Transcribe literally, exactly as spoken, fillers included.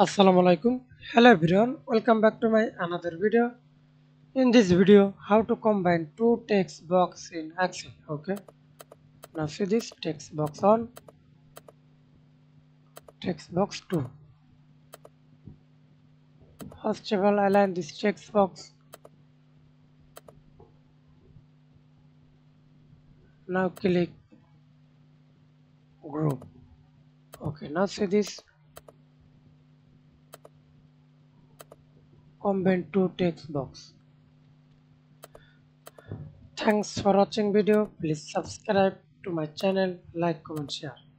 Assalamualaikum. Hello everyone. Welcome back to my another video. In this video, how to combine two text box in Excel. Okay. Now see this text box on, text box two. First of all, align this text box. Now click group. Okay. Now see this combine two text box. Thanks for watching video. Please subscribe to my channel, like, comment, share.